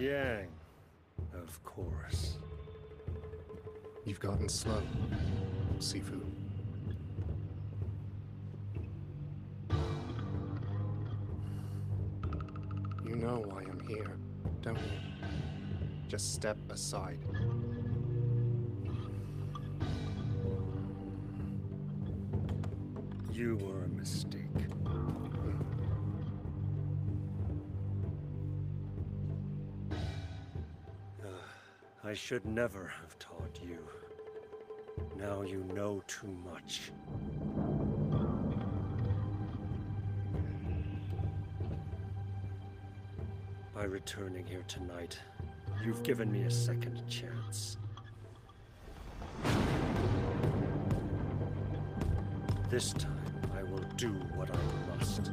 Yang, of course. You've gotten slow, SIFU. You know why I'm here, don't you? Just step aside. You were a mistake. I should never have taught you. Now you know too much. By returning here tonight, you've given me a second chance. This time, I will do what I must.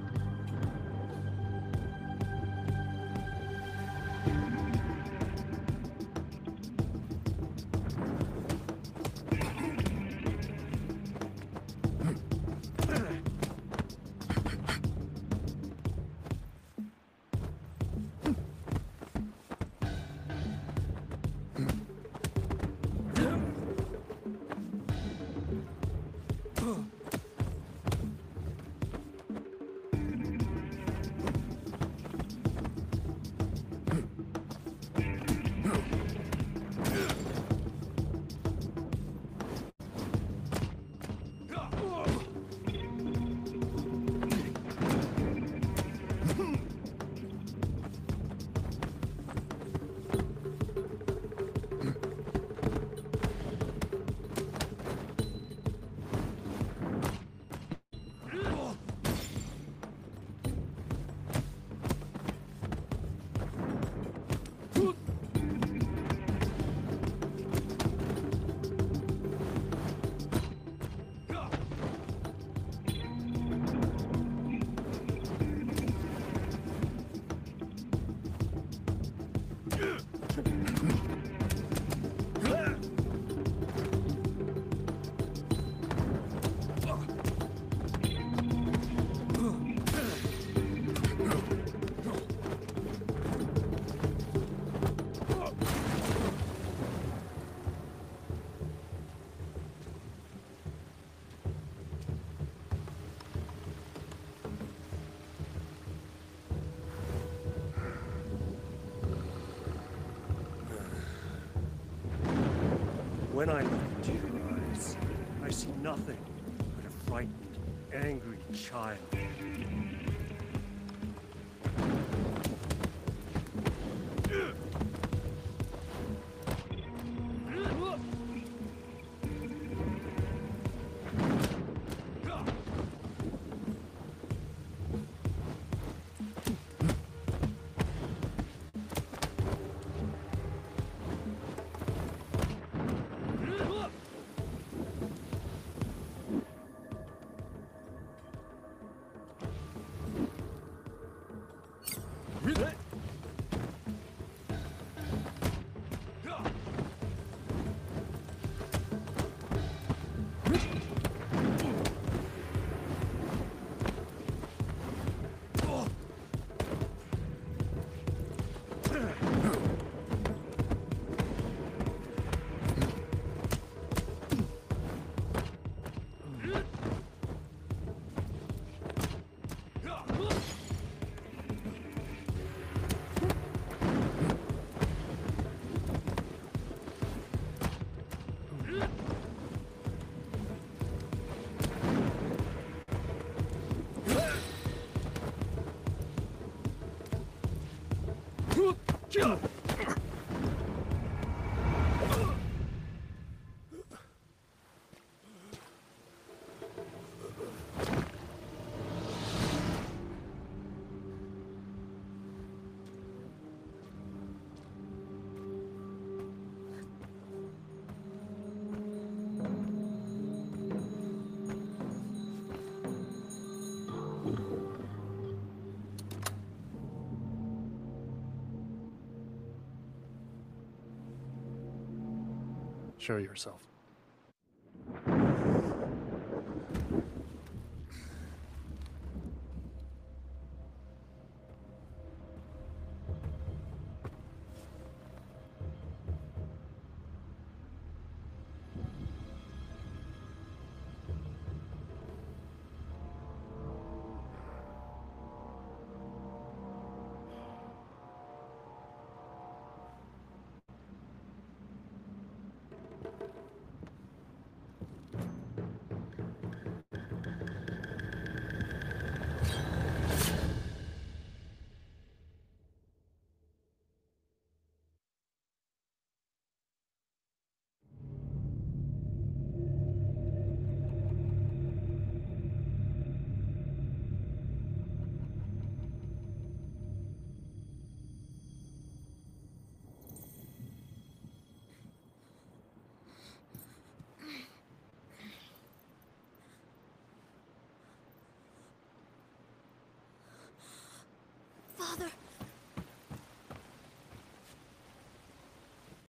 When I look into your eyes, I see nothing but a frightened, angry child. Show yourself.